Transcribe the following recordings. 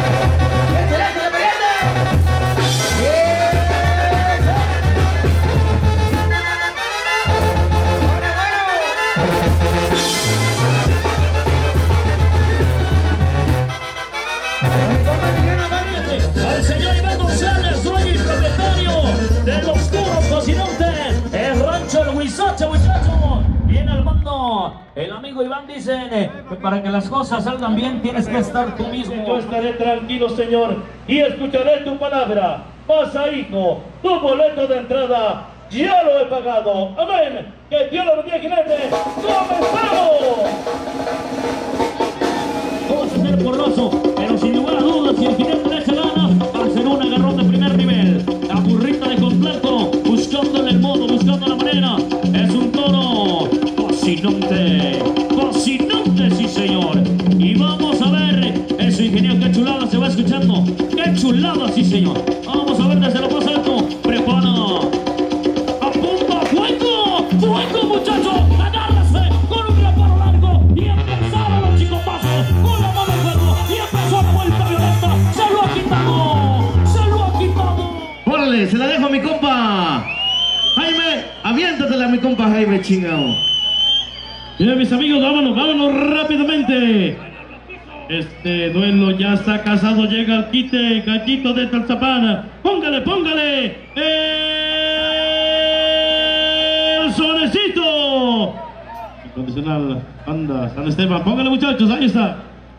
Al señor Iván González, dueño y propietario de los Curos Cocinantes, el rancho El Huizache, muchachos. Viene al mando el amigo Iván, dicen que para que las cosas salgan bien tienes que estar tú mismo. Yo estaré tranquilo, señor, y escucharé tu palabra. Pasa, hijo, tu boleto de entrada ya lo he pagado. Amén. Que Dios lo bendiga, jinete. ¡Comenzamos! Vamos a hacer porroso, pero sin lugar a dudas, si el jinete le echa ganas, va a ser un agarrón de primer nivel. La burrita de completo, buscándole el modo, buscando la manera. Es un toro cocinante, cocinante, sí señor. Y vamos a ver, eso ingeniero, qué chulada se va escuchando. Qué chulada, sí señor. Vamos a ver desde lo más alto. Prepara. Apunta, fuego, fuego, muchachos. Agárrase con un reparo largo y empezaron los chicotazos. Con la mano en fuego y empezó la vuelta violenta. Se lo ha quitado, se lo ha quitado. Órale, se la dejo a mi compa Jaime. Aviéntatela a mi compa Jaime, chingado. Bien, mis amigos, vámonos rápidamente. Este duelo ya está casado, llega el quite, Gallito de Talzapán. Póngale el sonecito. Incondicional, anda, San Esteban, póngale, muchachos, ahí está.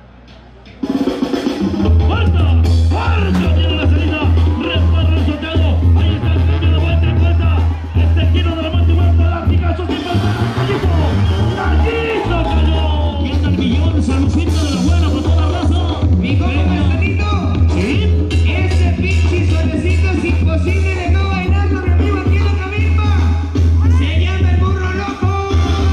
¡Fuerza! ¡Fuerza! Tiene la salida, repara el sorteado. Ahí está el cambio de vuelta en vuelta. Este giro de la muerte y vuelta, latigazo sin falta. ¡Gallito cayó! Y el Tarquillón, saludcita de la buena para toda la raza. Mi compa Marcelito, ¿Sí? ese pinche solecito es imposible de no bailarlo, mi amigo, aquí en la cabina. Se llama el burro loco.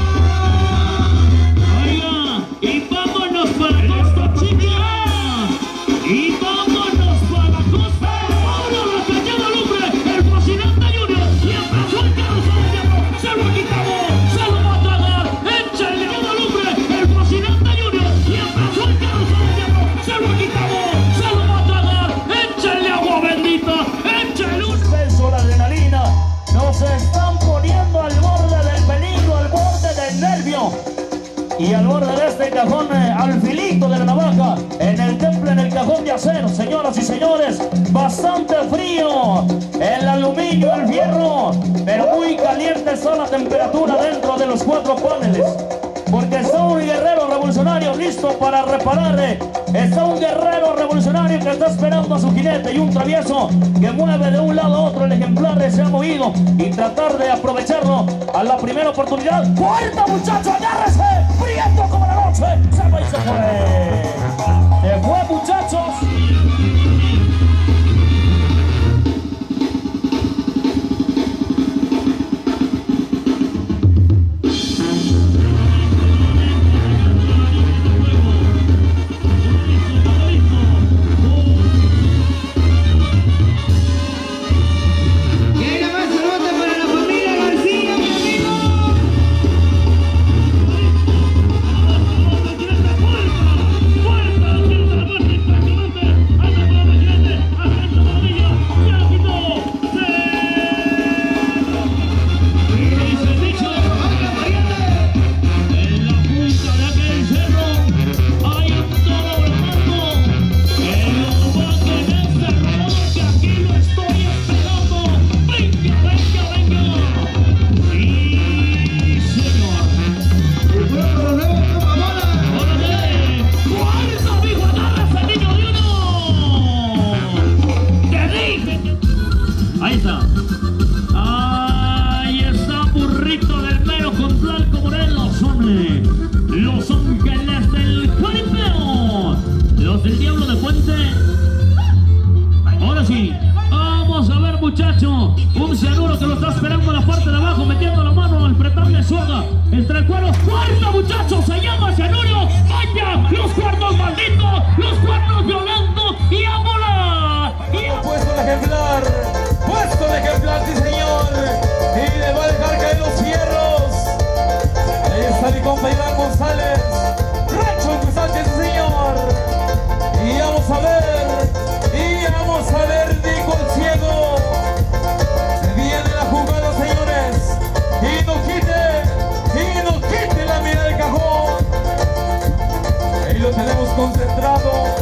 Oiga, y vámonos para Costa Chica. Y vámonos para Costa. Ahora la cañada al hombre, el fascinante Junior. Y empezó el carro de hierro. Se lo ha quitado, se lo va a tragar. Échale al hombre, el fascinante Junior. Y empezó el carro de hierro. Se lo ha quitado, se lo va a tragar. Échale agua bendita, échale un beso, la adrenalina. Nos están poniendo al borde del peligro, al borde del nervio. Y al borde de este cajón, al filito de la navaja, en el temple, en el cajón de acero, señoras y señores, bastante frío, el aluminio, el fierro, pero muy caliente está la temperatura dentro de los 4 paneles, porque está un guerrero revolucionario listo para reparar, está un guerrero revolucionario que está esperando a su jinete y un travieso que mueve de un lado a otro el ejemplar se ha movido y tratar de aprovecharlo a la primera oportunidad. ¡Puerta, muchacho! ¡Agárrese! ¡Prieto como la noche! ¡Se va y se fue! ¡Se fue, muchachos! Ahí está, burrito del mero Contralco Morelos, hombre. Los ángeles del Jaripeo. Los del Diablo de Puente. Ahora sí, vamos a ver, muchacho. Un cianuro que lo está esperando en la parte de abajo, metiendo la mano al pretarle soga entre el cuero. ¡Cuerno, muchachos! Se llama cianuro. ¡Vaya! ¡Los cuernos malditos! ¡Los cuernos violentos! ¡Y a volar! Puesto el ejemplar, sí señor, y le va a dejar caer los fierros. Ahí está mi compa Iván González, rancho El Huizache, sí señor. Y vamos a ver concentrado.